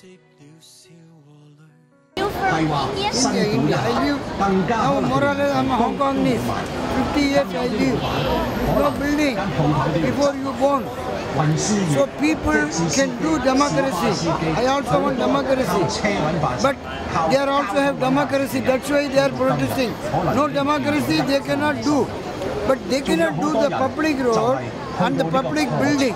You from India? India. I live now more or less I'm a Hong Kongese. 50 years I live. No building before you born. So people can do democracy. I also want democracy. But they also have democracy. That's why they are protesting. No democracy they cannot do. But they cannot do the public road and the public building.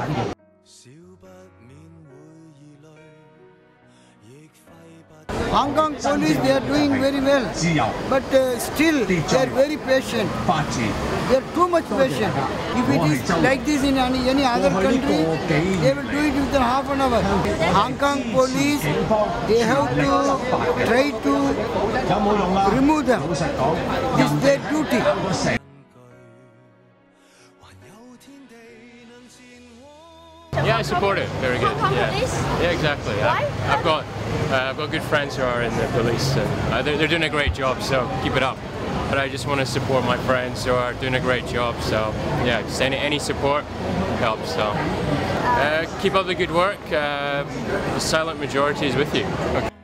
Hong Kong police, they are doing very well, but still they are very patient. They are too much patient. If it is like this in any other country, they will do it within half an hour. Hong Kong police, they have to try to remove them. This is their duty. Yeah, I support it. Very good. Yeah, exactly. Why? I've got good friends who are in the police, and they're doing a great job. So keep it up. But I just want to support my friends who are doing a great job. So yeah, just any support helps. So keep up the good work. The silent majority is with you. Okay.